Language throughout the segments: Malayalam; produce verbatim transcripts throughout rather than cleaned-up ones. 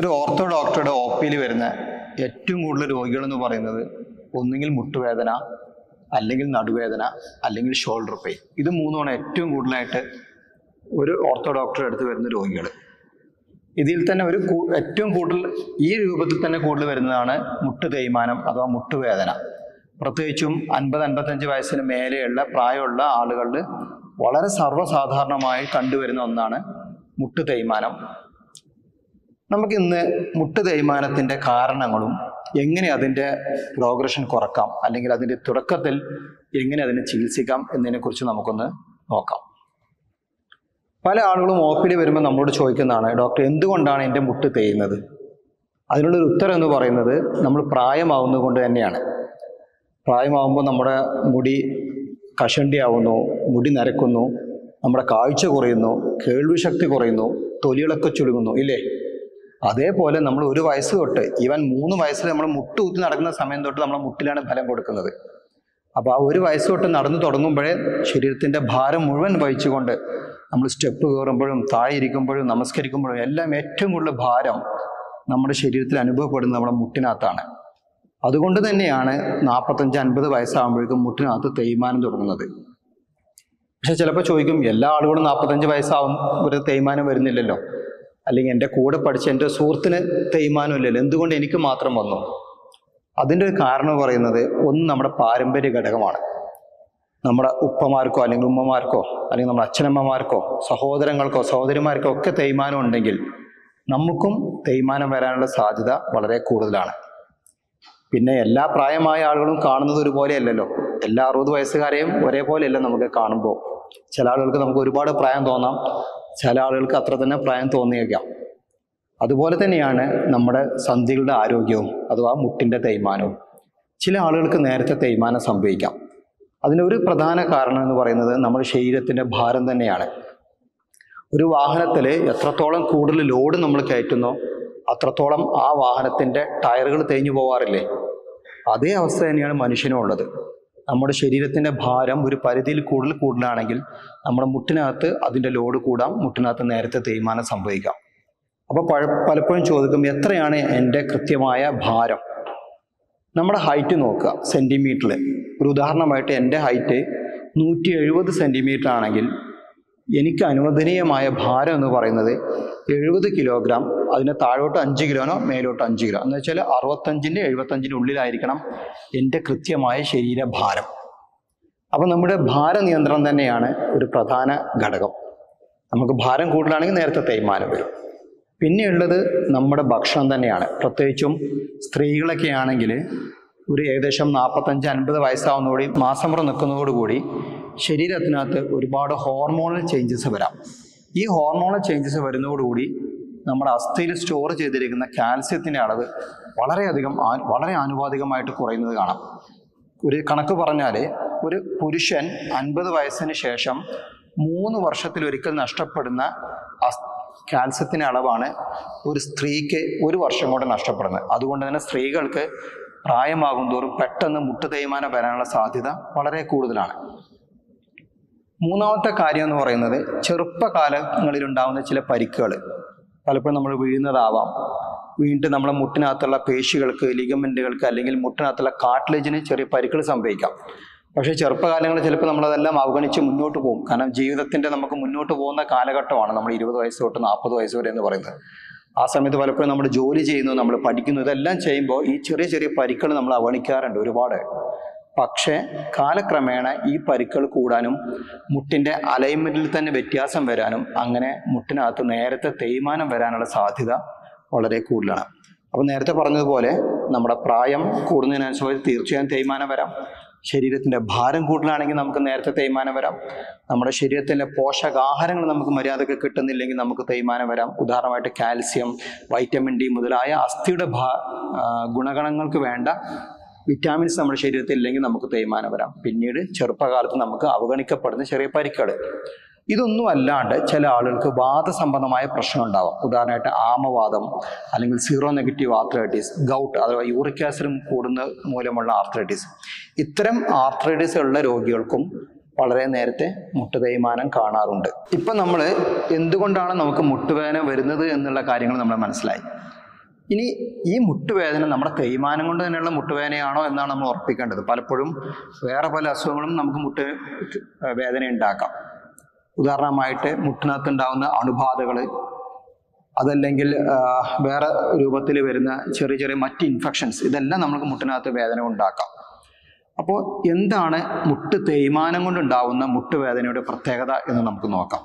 ഒരു ഓർത്തോ ഡോക്ടറുടെ ഒ പിയിൽ വരുന്ന ഏറ്റവും കൂടുതൽ രോഗികൾ എന്ന് പറയുന്നത് ഒന്നുകിൽ മുട്ടുവേദന, അല്ലെങ്കിൽ നടുവേദന, അല്ലെങ്കിൽ ഷോൾഡർ പെയിൻ. ഇത് മൂന്നുമാണ് ഏറ്റവും കൂടുതലായിട്ട് ഒരു ഓർത്തോ ഡോക്ടറുടെ അടുത്ത് വരുന്ന രോഗികൾ. ഇതിൽ തന്നെ ഒരു ഏറ്റവും കൂടുതൽ ഈ രൂപത്തിൽ തന്നെ കൂടുതൽ വരുന്നതാണ് മുട്ട് തേയ്മാനം അഥവാ മുട്ടുവേദന. പ്രത്യേകിച്ചും അൻപത് അൻപത്തഞ്ച് വയസ്സിന് മേലെയുള്ള പ്രായമുള്ള ആളുകളിൽ വളരെ സർവ്വസാധാരണമായി കണ്ടുവരുന്ന ഒന്നാണ് മുട്ട് തേയ്മാനം. നമുക്ക് ഇന്ന് മുട്ട് തേയ്മാനത്തിൻ്റെ കാരണങ്ങളും എങ്ങനെ അതിൻ്റെ പ്രോഗ്രഷൻ കുറക്കാം, അല്ലെങ്കിൽ അതിൻ്റെ തുടക്കത്തിൽ എങ്ങനെ അതിനെ ചികിത്സിക്കാം എന്നതിനെക്കുറിച്ച് നമുക്കൊന്ന് നോക്കാം. പല ആളുകളും ഒ പിയിൽ വരുമ്പോൾ നമ്മളോട് ചോദിക്കുന്നതാണ്, ഡോക്ടർ എന്തുകൊണ്ടാണ് എൻ്റെ മുട്ട് തേയുന്നത്? അതിനുള്ളൊരു ഉത്തരം എന്ന് പറയുന്നത് നമ്മൾ പ്രായമാവുന്നത് കൊണ്ട് തന്നെയാണ്. പ്രായമാവുമ്പോൾ നമ്മുടെ മുടി കഷണ്ടിയാവുന്നു, മുടി നരക്കുന്നു, നമ്മുടെ കാഴ്ച കുറയുന്നു, കേൾവിശക്തി കുറയുന്നു, തൊലികളൊക്കെ ചുരുങ്ങുന്നു, ഇല്ലേ? അതേപോലെ നമ്മൾ ഒരു വയസ്സ് തൊട്ട് ഈവൻ മൂന്ന് വയസ്സിൽ നമ്മൾ മുട്ട് കുത്തി നടക്കുന്ന സമയം തൊട്ട് നമ്മുടെ മുട്ടിലാണ് ഫലം കൊടുക്കുന്നത്. അപ്പോൾ ആ ഒരു വയസ്സ് തൊട്ട് നടന്നു തുടങ്ങുമ്പോഴേ ശരീരത്തിൻ്റെ ഭാരം മുഴുവൻ വഹിച്ചുകൊണ്ട് നമ്മൾ സ്റ്റെപ്പ് കയറുമ്പോഴും താഴെ ഇരിക്കുമ്പോഴും നമസ്കരിക്കുമ്പോഴും എല്ലാം ഏറ്റവും കൂടുതൽ ഭാരം നമ്മുടെ ശരീരത്തിൽ അനുഭവപ്പെടുന്നത് നമ്മുടെ മുട്ടിനകത്താണ്. അതുകൊണ്ട് തന്നെയാണ് നാൽപ്പത്തഞ്ച് അൻപത് വയസ്സാകുമ്പോഴേക്കും മുട്ടിനകത്ത് തേയ്മാനം തുടങ്ങുന്നത്. പക്ഷെ ചിലപ്പോൾ ചോദിക്കും, എല്ലാ ആളുകളും നാൽപ്പത്തഞ്ച് വയസ്സാവും ഒരു തേയ്മാനം വരുന്നില്ലല്ലോ, അല്ലെങ്കിൽ എൻ്റെ കൂടെ പഠിച്ച എൻ്റെ സുഹൃത്തിന് തേയ്മാനം ഇല്ലല്ലോ, എന്തുകൊണ്ട് എനിക്ക് മാത്രം വന്നു? അതിൻ്റെ ഒരു കാരണം പറയുന്നത് ഒന്ന് നമ്മുടെ പാരമ്പര്യ ഘടകമാണ്. നമ്മുടെ ഉപ്പമാർക്കോ അല്ലെങ്കിൽ ഉമ്മമാർക്കോ അല്ലെങ്കിൽ നമ്മുടെ അച്ഛനമ്മമാർക്കോ സഹോദരങ്ങൾക്കോ സഹോദരിമാർക്കോ ഒക്കെ തേയ്മാനം ഉണ്ടെങ്കിൽ നമുക്കും തേയ്മാനം വരാനുള്ള സാധ്യത വളരെ കൂടുതലാണ്. പിന്നെ എല്ലാ പ്രായമായ ആളുകളും കാണുന്നത് ഒരുപോലെയല്ലല്ലോ. എല്ലാ അറുപത് വയസ്സുകാരെയും ഒരേപോലെയല്ല നമുക്ക് കാണുമ്പോൾ. ചില ആളുകൾക്ക് നമുക്ക് ഒരുപാട് പ്രായം തോന്നാം, ചില ആളുകൾക്ക് അത്ര തന്നെ പ്രായം തോന്നിയേക്കാം. അതുപോലെ തന്നെയാണ് നമ്മുടെ സന്ധികളുടെ ആരോഗ്യവും അഥവാ മുട്ടിൻ്റെ തേയ്മാനവും. ചില ആളുകൾക്ക് നേരത്തെ തേയ്മാനം സംഭവിക്കാം. അതിനൊരു പ്രധാന കാരണം എന്ന് പറയുന്നത് നമ്മുടെ ശരീരത്തിൻ്റെ ഭാരം തന്നെയാണ്. ഒരു വാഹനത്തിൽ എത്രത്തോളം കൂടുതൽ ലോഡ് നമ്മൾ കയറ്റുന്നോ അത്രത്തോളം ആ വാഹനത്തിൻ്റെ ടയറുകൾ തേഞ്ഞു പോവാറില്ലേ? അതേ അവസ്ഥ തന്നെയാണ് മനുഷ്യനും ഉള്ളത്. നമ്മുടെ ശരീരത്തിൻ്റെ ഭാരം ഒരു പരിധിയിൽ കൂടുതൽ കൂടുതലാണെങ്കിൽ നമ്മുടെ മുട്ടിനകത്ത് അതിൻ്റെ ലോഡ് കൂടാം, മുട്ടിനകത്ത് നേരത്തെ തേയ്മാനം സംഭവിക്കാം. അപ്പോൾ പഴ പലപ്പോഴും ചോദിക്കും, എത്രയാണ് എൻ്റെ കൃത്യമായ ഭാരം? നമ്മുടെ ഹൈറ്റ് നോക്കുക സെൻറ്റിമീറ്ററിൽ. ഒരു ഉദാഹരണമായിട്ട് എൻ്റെ ഹൈറ്റ് നൂറ്റി എഴുപത് സെൻറ്റിമീറ്റർ ആണെങ്കിൽ എനിക്ക് അനുവദനീയമായ ഭാരം എന്ന് പറയുന്നത് എഴുപത് കിലോഗ്രാം, അതിന് താഴോട്ട് അഞ്ച് കിലോനോ മേലോട്ട് അഞ്ച് കിലോ എന്ന് വെച്ചാൽ അറുപത്തഞ്ചിൻ്റെ എഴുപത്തഞ്ചിൻ്റെ ഉള്ളിലായിരിക്കണം എൻ്റെ കൃത്യമായ ശരീരഭാരം. അപ്പം നമ്മുടെ ഭാര നിയന്ത്രണം തന്നെയാണ് ഒരു പ്രധാന ഘടകം. നമുക്ക് ഭാരം കൂടുതലാണെങ്കിൽ നേരത്തെ തേയ്മാനം വരും. പിന്നെയുള്ളത് നമ്മുടെ ഭക്ഷണം തന്നെയാണ്. പ്രത്യേകിച്ചും സ്ത്രീകളൊക്കെ ആണെങ്കിൽ ഒരു ഏകദേശം നാൽപ്പത്തഞ്ച് അൻപത് വയസ്സാവുന്നതോടെ മാസമുറ നിൽക്കുന്നതോടുകൂടി ശരീരത്തിനകത്ത് ഒരുപാട് ഹോർമോണൽ ചേഞ്ചസ് വരാം. ഈ ഹോർമോണൽ ചേഞ്ചസ് വരുന്നതോടുകൂടി നമ്മുടെ അസ്ഥിയിൽ സ്റ്റോർ ചെയ്തിരിക്കുന്ന കാൽസ്യത്തിൻ്റെ അളവ് വളരെയധികം വളരെ ആനുപാതികമായിട്ട് കുറയുന്നത് കാണാം. ഒരു കണക്ക് പറഞ്ഞാൽ ഒരു പുരുഷൻ അൻപത് വയസ്സിന് ശേഷം മൂന്ന് വർഷത്തിലൊരിക്കൽ നഷ്ടപ്പെടുന്ന കാൽസ്യത്തിൻ്റെ അളവാണ് ഒരു സ്ത്രീക്ക് ഒരു വർഷം കൊണ്ട് നഷ്ടപ്പെടുന്നത്. അതുകൊണ്ട് തന്നെ സ്ത്രീകൾക്ക് പ്രായമാകും തോറും പെട്ടെന്ന് മുട്ട് തേയ്മാനം വരാനുള്ള സാധ്യത വളരെ കൂടുതലാണ്. മൂന്നാമത്തെ കാര്യം എന്ന് പറയുന്നത് ചെറുപ്പകാലങ്ങളിലുണ്ടാകുന്ന ചില പരിക്കുകൾ. പലപ്പോഴും നമ്മൾ വീഴുന്നതാവാം, വീണ്ടും നമ്മുടെ മുട്ടിനകത്തുള്ള പേശികൾക്ക്, ലിഗമെൻറ്റുകൾക്ക് അല്ലെങ്കിൽ മുട്ടിനകത്തുള്ള കാർട്ടിലേജിന് ചെറിയ പരിക്കുകൾ സംഭവിക്കാം. പക്ഷേ ചെറുപ്പകാലങ്ങളിൽ ചിലപ്പോൾ നമ്മളതെല്ലാം അവഗണിച്ച് മുന്നോട്ട് പോകും. കാരണം ജീവിതത്തിൻ്റെ നമുക്ക് മുന്നോട്ട് പോകുന്ന കാലഘട്ടമാണ് നമ്മൾ ഇരുപത് വയസ്സ് തൊട്ട് നാൽപ്പത് വയസ്സ് വരെ എന്ന് പറയുന്നത്. ആ സമയത്ത് പലപ്പോഴും നമ്മൾ ജോലി ചെയ്യുന്നു, നമ്മൾ പഠിക്കുന്നു, ഇതെല്ലാം ചെയ്യുമ്പോൾ ഈ ചെറിയ ചെറിയ പരിക്കുകൾ നമ്മൾ അവഗണിക്കാറുണ്ട് ഒരുപാട്. പക്ഷേ കാലക്രമേണ ഈ പരിക്കുകൾ കൂടാനും മുട്ടിൻ്റെ അലൈൻമെൻറ്റിൽ തന്നെ വ്യത്യാസം വരാനും അങ്ങനെ മുട്ടിനകത്ത് നേരത്തെ തേയ്മാനം വരാനുള്ള സാധ്യത വളരെ കൂടുതലാണ്. അപ്പോൾ നേരത്തെ പറഞ്ഞതുപോലെ നമ്മുടെ പ്രായം കൂടുന്നതിനനുസരിച്ച് തീർച്ചയായും തേയ്മാനം വരാം. ശരീരത്തിൻ്റെ ഭാരം കൂടുതലാണെങ്കിൽ നമുക്ക് നേരത്തെ തേയ്മാനം വരാം. നമ്മുടെ ശരീരത്തിൻ്റെ പോഷകാഹാരങ്ങൾ നമുക്ക് മര്യാദയ്ക്ക് കിട്ടുന്നില്ലെങ്കിൽ നമുക്ക് തേയ്മാനം വരാം. ഉദാഹരണമായിട്ട് കാൽസ്യം, വൈറ്റമിൻ ഡി മുതലായ അസ്ഥിയുടെ ഭാ ഗുണഗണങ്ങൾക്ക് വേണ്ട വിറ്റാമിൻസ് നമ്മുടെ ശരീരത്തിൽ ഇല്ലെങ്കിൽ നമുക്ക് തേയ്മാനം വരാം. പിന്നീട് ചെറുപ്പകാലത്ത് നമുക്ക് അവഗണിക്കപ്പെടുന്ന ചെറിയ പരിക്കുകൾ. ഇതൊന്നും അല്ലാണ്ട് ചില ആളുകൾക്ക് വാദസംബന്ധമായ പ്രശ്നം ഉണ്ടാവാം. ഉദാഹരണമായിട്ട് ആമവാദം, അല്ലെങ്കിൽ സീറോ നെഗറ്റീവ് ആർത്രൈറ്റിസ്, ഗൗട്ട് അഥവാ യൂറിക് ആസിഡ് കൂടുന്ന മൂലമുള്ള ആർത്രൈറ്റിസ്. ഇത്തരം ആർത്രൈറ്റിസ് ഉള്ള രോഗികൾക്കും വളരെ നേരത്തെ മുട്ട് തേയ്മാനം കാണാറുണ്ട്. ഇപ്പം നമ്മൾ എന്തുകൊണ്ടാണ് നമുക്ക് മുട്ടുവേദന വരുന്നത് എന്നുള്ള കാര്യങ്ങൾ നമ്മൾ മനസ്സിലായി. ഇനി ഈ മുട്ടുവേദന നമ്മുടെ തേയ്മാനം കൊണ്ട് തന്നെയുള്ള മുട്ടുവേദനയാണോ എന്നാണ് നമ്മൾ ഉറപ്പിക്കേണ്ടത്. പലപ്പോഴും വേറെ പല അസുഖങ്ങളും നമുക്ക് മുട്ട് വേദന ഉണ്ടാക്കാം. ഉദാഹരണമായിട്ട് മുട്ടിനകത്ത് ഉണ്ടാകുന്ന അണുബാധകൾ, അതല്ലെങ്കിൽ വേറെ രൂപത്തിൽ വരുന്ന ചെറിയ ചെറിയ മറ്റ് ഇൻഫെക്ഷൻസ്, ഇതെല്ലാം നമുക്ക് മുട്ടിനകത്ത് വേദന ഉണ്ടാക്കാം. അപ്പോൾ എന്താണ് മുട്ട് തേയ്മാനം കൊണ്ടുണ്ടാവുന്ന മുട്ടുവേദനയുടെ പ്രത്യേകത എന്ന് നമുക്ക് നോക്കാം.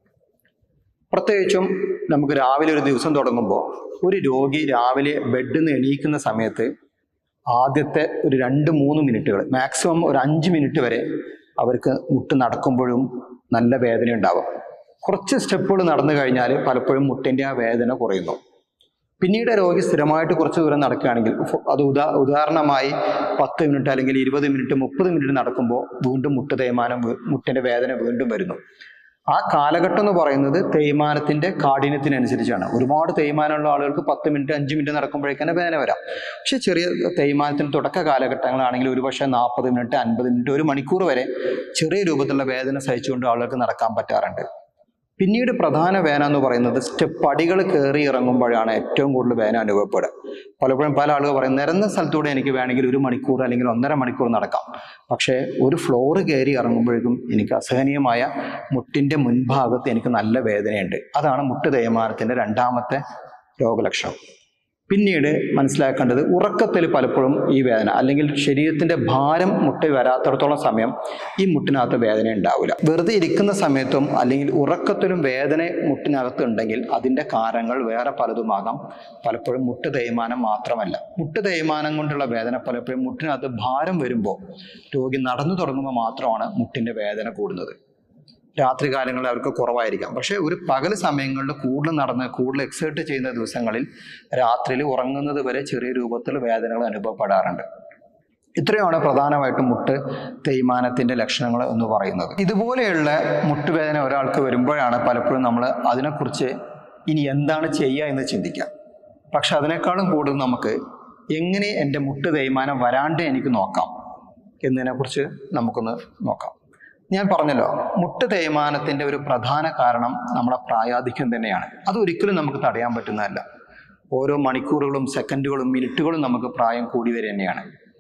പ്രത്യേകിച്ചും നമുക്ക് രാവിലെ ഒരു ദിവസം തുടങ്ങുമ്പോൾ ഒരു രോഗി രാവിലെ ബെഡിൽ നിന്ന് എണീക്കുന്ന സമയത്ത് ആദ്യത്തെ ഒരു രണ്ട് മൂന്ന് മിനിറ്റുകൾ, മാക്സിമം ഒരു അഞ്ച് മിനിറ്റ് വരെ അവർക്ക് മുട്ട് നടക്കുമ്പോഴും നല്ല വേദന ഉണ്ടാവും. കുറച്ച് സ്റ്റെപ്പുകൾ നടന്നു കഴിഞ്ഞാൽ പലപ്പോഴും മുട്ടിൻ്റെ ആ വേദന കുറയുന്നു. പിന്നീട് രോഗി സ്ഥിരമായിട്ട് കുറച്ച് ദൂരം നടക്കുകയാണെങ്കിൽ, അത് ഉദാ ഉദാഹരണമായി പത്ത് മിനിറ്റ് അല്ലെങ്കിൽ ഇരുപത് മിനിറ്റ് മുപ്പത് മിനിറ്റ് നടക്കുമ്പോൾ വീണ്ടും മുട്ട് തേയ്മാനം, മുട്ടിൻ്റെ വേദന വീണ്ടും വരുന്നു. ആ കാലഘട്ടം എന്ന് പറയുന്നത് തേയ്മാനത്തിന്റെ കാഠിന്യത്തിനനുസരിച്ചാണ്. ഒരുപാട് തേയ്മാനമുള്ള ആളുകൾക്ക് പത്ത് മിനിറ്റ് അഞ്ച് മിനിറ്റ് നടക്കുമ്പോഴേക്കന്നെ വേദന വരാം. പക്ഷെ ചെറിയ തേയ്മാനത്തിന് തുടക്ക കാലഘട്ടങ്ങളാണെങ്കിൽ ഒരുപക്ഷെ നാൽപ്പത് മിനിറ്റ് അൻപത് മിനിറ്റ് ഒരു മണിക്കൂർ വരെ ചെറിയ രൂപത്തിലുള്ള വേദന സഹിച്ചുകൊണ്ട് ആളുകൾക്ക് നടക്കാൻ പറ്റാറുണ്ട്. പിന്നീട് പ്രധാന വേദന എന്ന് പറയുന്നത് സ്റ്റെപ്പ് പടികൾ കയറി ഇറങ്ങുമ്പോഴാണ് ഏറ്റവും കൂടുതൽ വേദന അനുഭവപ്പെടുക. പലപ്പോഴും പല ആളുകൾ പറയും നിരന്ന സ്ഥലത്തൂടെ എനിക്ക് വേണമെങ്കിൽ ഒരു മണിക്കൂർ അല്ലെങ്കിൽ ഒന്നര മണിക്കൂർ നടക്കാം, പക്ഷേ ഒരു ഫ്ലോറ് കയറി ഇറങ്ങുമ്പോഴേക്കും എനിക്ക് അസഹനീയമായ മുട്ടിൻ്റെ മുൻഭാഗത്ത് എനിക്ക് നല്ല വേദനയുണ്ട്. അതാണ് മുട്ട് തേയ്മാനത്തിൻ്റെ രണ്ടാമത്തെ രോഗലക്ഷണം. പിന്നീട് മനസ്സിലാക്കേണ്ടത് ഉറക്കത്തിൽ പലപ്പോഴും ഈ വേദന, അല്ലെങ്കിൽ ശരീരത്തിന്റെ ഭാരം മുട്ടി വരാത്തിടത്തോളം സമയം ഈ മുട്ടിനകത്ത് വേദന ഉണ്ടാവില്ല. വെറുതെ ഇരിക്കുന്ന സമയത്തും അല്ലെങ്കിൽ ഉറക്കത്തിലും വേദന മുട്ടിനകത്ത് ഉണ്ടെങ്കിൽ അതിൻ്റെ കാരണങ്ങൾ വേറെ പലതുമാകാം. പലപ്പോഴും മുട്ട് തേയ്മാനം മാത്രമല്ല. മുട്ട് തേയ്മാനം കൊണ്ടുള്ള വേദന പലപ്പോഴും മുട്ടിനകത്ത് ഭാരം വരുമ്പോൾ രോഗി നടന്നു തുടങ്ങുമ്പോൾ മാത്രമാണ് മുട്ടിൻ്റെ വേദന കൂടുന്നത്. രാത്രി കാലങ്ങളിൽ അവർക്ക് കുറവായിരിക്കാം, പക്ഷേ ഒരു പകൽ സമയങ്ങളിൽ കൂടുതൽ നടന്ന് കൂടുതൽ എക്സേർട്ട് ചെയ്യുന്ന ദിവസങ്ങളിൽ രാത്രിയിൽ ഉറങ്ങുന്നത് വരെ ചെറിയ രൂപത്തിൽ വേദനകൾ അനുഭവപ്പെടാറുണ്ട്. ഇത്രയാണ് പ്രധാനമായിട്ടും മുട്ട് തേയ്മാനത്തിന്റെ ലക്ഷണങ്ങൾ എന്ന് പറയുന്നത്. ഇതുപോലെയുള്ള മുട്ടുവേദന ഒരാൾക്ക് വരുമ്പോഴാണ് പലപ്പോഴും നമ്മൾ അതിനെക്കുറിച്ച് ഇനി എന്താണ് ചെയ്യുക എന്ന് ചിന്തിക്കുക. പക്ഷെ അതിനേക്കാളും കൂടുതൽ നമുക്ക് എങ്ങനെ എൻ്റെ മുട്ട് തേയ്മാനം വരാണ്ട് എനിക്ക് നോക്കാം എന്നതിനെക്കുറിച്ച് നമുക്കൊന്ന് നോക്കാം. ഞാൻ പറഞ്ഞല്ലോ, മുട്ട് തേയ്മാനത്തിൻ്റെ ഒരു പ്രധാന കാരണം നമ്മുടെ പ്രായാധിക്യം തന്നെയാണ്. അതൊരിക്കലും നമുക്ക് തടയാൻ പറ്റുന്നതല്ല. ഓരോ മണിക്കൂറുകളും സെക്കൻഡുകളും മിനിറ്റുകളും നമുക്ക് പ്രായം കൂടി വരിക തന്നെയാണ്.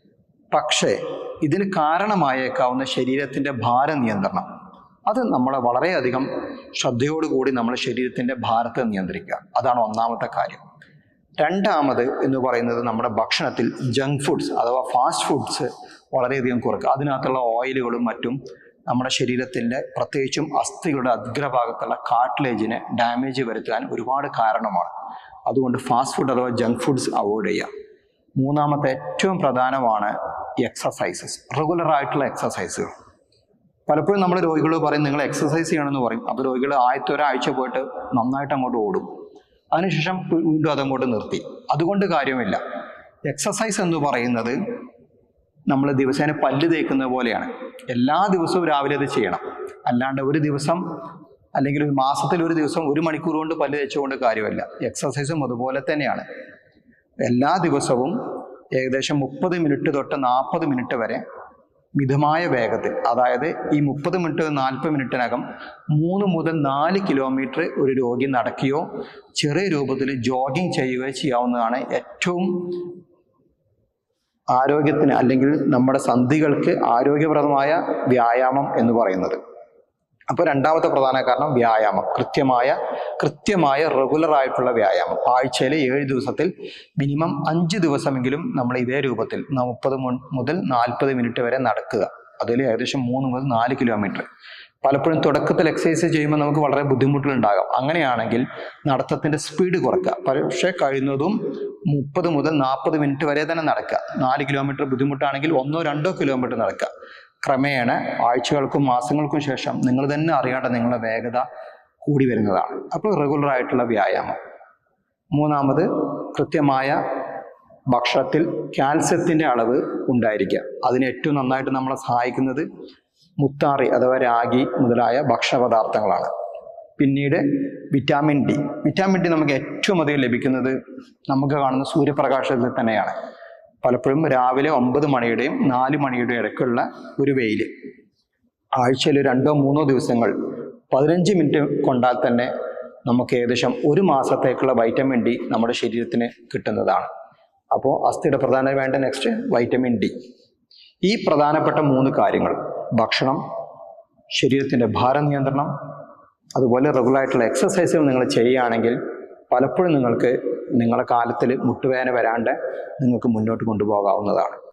പക്ഷേ ഇതിന് കാരണമായേക്കാവുന്ന ശരീരത്തിൻ്റെ ഭാരനിയന്ത്രണം, അത് നമ്മളെ വളരെയധികം ശ്രദ്ധയോടുകൂടി നമ്മുടെ ശരീരത്തിൻ്റെ ഭാരത്തെ നിയന്ത്രിക്കുക. അതാണ് ഒന്നാമത്തെ കാര്യം. രണ്ടാമത് എന്ന് പറയുന്നത് നമ്മുടെ ഭക്ഷണത്തിൽ ജങ്ക് ഫുഡ്സ് അഥവാ ഫാസ്റ്റ് ഫുഡ്സ് വളരെയധികം കുറയ്ക്കുക. അതിനകത്തുള്ള ഓയിലുകളും മറ്റും നമ്മുടെ ശരീരത്തിൻ്റെ പ്രത്യേകിച്ചും അസ്ഥികളുടെ അഗ്രഭാഗത്തുള്ള കാർട്ടിലേജിനെ ഡാമേജ് വരുത്താൻ ഒരുപാട് കാരണമാണ്. അതുകൊണ്ട് ഫാസ്റ്റ് ഫുഡ് അഥവാ ജങ്ക് ഫുഡ്സ് അവോയ്ഡ് ചെയ്യുക. മൂന്നാമത്തെ ഏറ്റവും പ്രധാനമാണ് എക്സസൈസസ്, റെഗുലർ ആയിട്ടുള്ള എക്സസൈസുകൾ. പലപ്പോഴും നമ്മൾ രോഗികൾ പറയും നിങ്ങൾ എക്സസൈസ് ചെയ്യണമെന്ന് പറയും. അപ്പോൾ രോഗികൾ ആദ്യത്തെ ഒരാഴ്ച പോയിട്ട് നന്നായിട്ട് അങ്ങോട്ട് ഓടും, അതിനുശേഷം വീണ്ടും അതങ്ങോട്ട് നിർത്തി. അതുകൊണ്ട് കാര്യമില്ല. എക്സസൈസ് എന്ന് പറയുന്നത് നമ്മൾ ദിവസേന പല്ല് തേക്കുന്ന പോലെയാണ്. എല്ലാ ദിവസവും രാവിലെ അത് ചെയ്യണം. അല്ലാണ്ട് ഒരു ദിവസം അല്ലെങ്കിൽ ഒരു മാസത്തിൽ ഒരു ദിവസം ഒരു മണിക്കൂർ കൊണ്ട് പല്ല് തേച്ചുകൊണ്ട് കാര്യമില്ല. എക്സസൈസും അതുപോലെ തന്നെയാണ്. എല്ലാ ദിവസവും ഏകദേശം മുപ്പത് മിനിറ്റ് തൊട്ട് നാൽപ്പത് മിനിറ്റ് വരെ മിതമായ വേഗത്തിൽ, അതായത് ഈ മുപ്പത് മിനിറ്റ് നാൽപ്പത് മിനിറ്റിനകം മൂന്ന് മുതൽ നാല് കിലോമീറ്റർ ഒരു രോഗി നടക്കുകയോ ചെറിയ രൂപത്തിൽ ജോഗിങ് ചെയ്യുകയോ ചെയ്യാവുന്നതാണ് ഏറ്റവും ആരോഗ്യത്തിന് അല്ലെങ്കിൽ നമ്മുടെ സന്ധികൾക്ക് ആരോഗ്യപ്രദമായ വ്യായാമം എന്ന് പറയുന്നത്. അപ്പോൾ രണ്ടാമത്തെ പ്രധാന കാരണം വ്യായാമം, കൃത്യമായ കൃത്യമായ റെഗുലർ ആയിട്ടുള്ള വ്യായാമം. ആഴ്ചയിൽ ഏഴ് ദിവസത്തിൽ മിനിമം അഞ്ച് ദിവസമെങ്കിലും നമ്മൾ ഇതേ രൂപത്തിൽ മുപ്പത് മുതൽ നാൽപ്പത് മിനിറ്റ് വരെ നടക്കുക. അതിൽ ഏകദേശം മൂന്ന് മുതൽ നാല് കിലോമീറ്റർ. പലപ്പോഴും തുടക്കത്തിൽ എക്സസൈസ് ചെയ്യുമ്പോൾ നമുക്ക് വളരെ ബുദ്ധിമുട്ടുകളുണ്ടാകാം. അങ്ങനെയാണെങ്കിൽ നടത്തത്തിൻ്റെ സ്പീഡ് കുറയ്ക്കുക. പക്ഷേ കഴിയുന്നതും മുപ്പത് മുതൽ നാൽപ്പത് മിനിറ്റ് വരെ തന്നെ നടക്കുക. നാല് കിലോമീറ്റർ ബുദ്ധിമുട്ടാണെങ്കിൽ ഒന്നോ രണ്ടോ കിലോമീറ്റർ നടക്കുക. ക്രമേണ ആഴ്ചകൾക്കും മാസങ്ങൾക്കും ശേഷം നിങ്ങൾ തന്നെ അറിയാണ്ട് നിങ്ങളുടെ വേഗത കൂടി വരുന്നതാണ്. അപ്പോൾ റെഗുലർ ആയിട്ടുള്ള വ്യായാമം. മൂന്നാമത് കൃത്യമായ ഭക്ഷണത്തിൽ കാൽസ്യത്തിൻ്റെ അളവ് ഉണ്ടായിരിക്കുക. അതിന് ഏറ്റവും നന്നായിട്ട് നമ്മളെ സഹായിക്കുന്നത് മുത്താറി അഥവാ രാഗി മുതലായ ഭക്ഷണപദാർത്ഥങ്ങളാണ്. പിന്നീട് വിറ്റാമിൻ ഡി. വിറ്റാമിൻ ഡി നമുക്ക് ഏറ്റവും അധികം ലഭിക്കുന്നത് നമുക്ക് കാണുന്ന സൂര്യപ്രകാശത്തിൽ തന്നെയാണ്. പലപ്പോഴും രാവിലെ ഒമ്പത് മണിയുടെയും നാല് മണിയുടെയും ഇടയ്ക്കുള്ള ഒരു വെയിൽ, ആഴ്ചയിൽ രണ്ടോ മൂന്നോ ദിവസങ്ങൾ പതിനഞ്ച് മിനിറ്റ് കൊണ്ടാൽ തന്നെ നമുക്ക് ഏകദേശം ഒരു മാസത്തേക്കുള്ള വൈറ്റമിൻ ഡി നമ്മുടെ ശരീരത്തിന് കിട്ടുന്നതാണ്. അപ്പോൾ അസ്ഥിയുടെ പ്രധാന വേണ്ട നെക്സ്റ്റ് വൈറ്റമിൻ ഡി. ഈ പ്രധാനപ്പെട്ട മൂന്ന് കാര്യങ്ങൾ, ഭക്ഷണം, ശരീരത്തിൻ്റെ ഭാരനിയന്ത്രണം, അതുപോലെ റെഗുലറായിട്ടുള്ള എക്സസൈസുകൾ നിങ്ങൾ ചെയ്യുകയാണെങ്കിൽ പലപ്പോഴും നിങ്ങൾക്ക് നിങ്ങളുടെ കാലത്തിൽ മുട്ടുവേദന വരാണ്ട് നിങ്ങൾക്ക് മുന്നോട്ട് കൊണ്ടുപോകാവുന്നതാണ്.